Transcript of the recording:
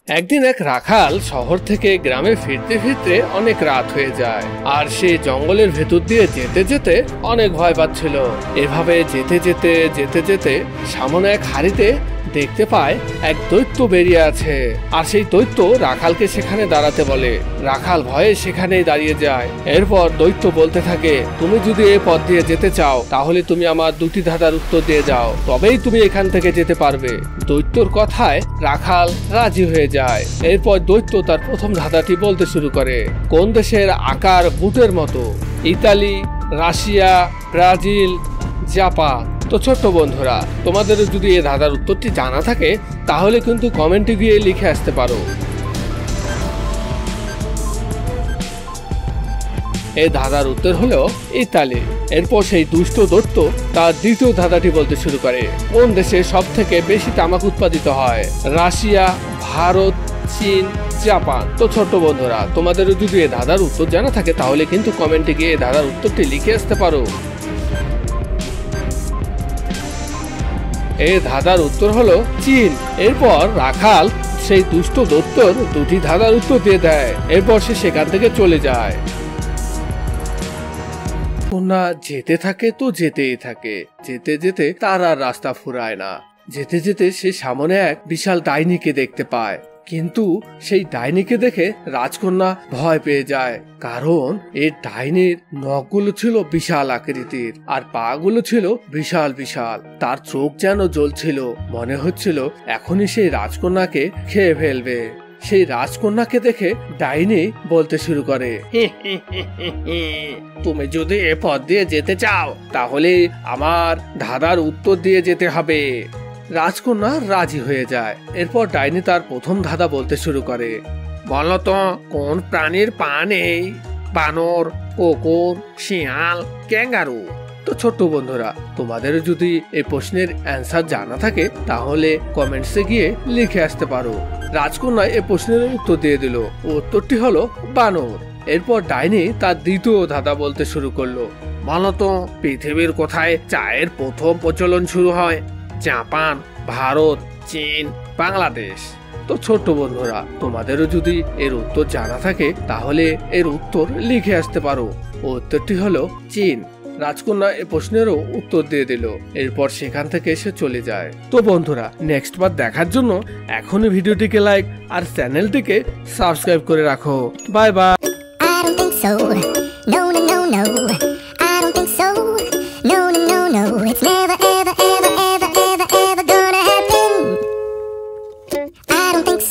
একদিন এক রাখাল শহর থেকে গ্রামে ফিরতে ফিরতে অনেক রাত হয়ে যায়, আর সে জঙ্গলের ভেতর দিয়ে যেতে যেতে অনেক ভয় পাচ্ছিল। এভাবে যেতে যেতে যেতে যেতে সামনে এক হাড়িতে দেখতে পায় এক দৈত্য বেরিয়ে আছে, আর সেই দৈত্য রাখালকে সেখানে দাঁড়াতে বলে। রাখাল ভয়ে সেখানেই দাঁড়িয়ে যায়। এরপর দৈত্য বলতে থাকে, তুমি যদি এই পথ দিয়ে যেতে চাও তাহলে তুমি আমার দুটি ধাঁধার উত্তর দিয়ে যাও, তবেই তুমি এখান থেকে যেতে পারবে। দৈত্যর কথায় রাখাল রাজি হয়ে যায়। এরপর দৈত্য তার প্রথম ধাঁধাটি বলতে শুরু করে। কোন দেশের আকার বুটের মতো? Italy, Russia, Brazil, Japan. তো ছোট্ট বন্ধুরা, তোমাদেরও যদি এই ধাঁধার উত্তরটি জানা থাকে তাহলে কিন্তু কমেন্টে গিয়ে লিখে আসতে পারো। এই ধাঁধার উত্তর হলো ইতালি। এরপর সেই দুষ্ট দৈত্য তার দ্বিতীয় ধাঁধাটি বলতে শুরু করে। কোন দেশে সব থেকে বেশি তামাক উৎপাদিত হয়? রাশিয়া, ভারত, চীন, জাপান। তো ছোট্ট বন্ধুরা, তোমাদেরও যদি এই ধাঁধার উত্তর জানা থাকে তাহলে কিন্তু কমেন্টে গিয়ে এই ধাঁধার উত্তরটি লিখে আসতে পারো। এই ধাঁধার উত্তর হলো চীন। এরপর রাখাল সেই দুষ্ট দৈত্যর দুটি ধাঁধার উত্তর দিয়ে দেয়। এরপর সে সেখান থেকে চলে যায়। না, যেতে থাকে তো যেতেই থাকে। যেতে যেতে তার আর রাস্তা ফুরায় না। যেতে যেতে সে সামনে এক বিশাল ডাইনিকে দেখতে পায়, কিন্তু সেই ডাইনিকে দেখে রাজকন্যা ভয় পেয়ে যায়। কারণ এই ডাইনির নখগুলো ছিল বিশাল আকৃতির, আর পা গুলো ছিল বিশাল বিশাল। তার চোখ যেন জ্বলছিল, মনে হচ্ছিল এখনই সেই রাজকন্যাকে খেয়ে ফেলবে। সেই রাজকন্যাকে দেখে ডাইনি বলতে শুরু করে, তুমি যদি এ পথ দিয়ে যেতে চাও তাহলে আমার ধাঁধার উত্তর দিয়ে যেতে হবে। রাজকন্যা রাজি হয়ে যায়। এরপর ডাইনি তার প্রথম ধাঁধা বলতে শুরু করে। বলো তো, কোন প্রাণীর পা নেই? বানর, কুকুর, শিয়াল, ক্যাঙ্গারু। তো ছোট্ট বন্ধুরা, তোমাদের যদি এই প্রশ্নের অ্যান্সার জানা থাকে তাহলে কমেন্টসে গিয়ে লিখে আসতে পারো। রাজকন্যা এই প্রশ্নের উত্তর দিয়ে দিল। উত্তরটি হলো বানর। এরপর ডাইনি তার দ্বিতীয় ধাঁধা বলতে শুরু করলো। বলো তো, পৃথিবীর কোথায় চায়ের প্রথম প্রচলন শুরু হয়? জাপান, ভারত, চীন, বাংলাদেশ। তো ছোট্ট বন্ধুরা, তোমাদেরও যদি এর উত্তর জানা থাকে তাহলে এর উত্তর লিখে আসতে পারো। উত্তরটি হলো চীন। রাজকন্যা এই প্রশ্নেরও উত্তর দিয়ে দিল। এরপর সেখান থেকে এসে চলে যায়। তো বন্ধুরা, নেক্সট বার দেখার জন্য এখনই ভিডিওটিকে লাইক আর চ্যানেলটিকে সাবস্ক্রাইব করে রাখো। Bye by.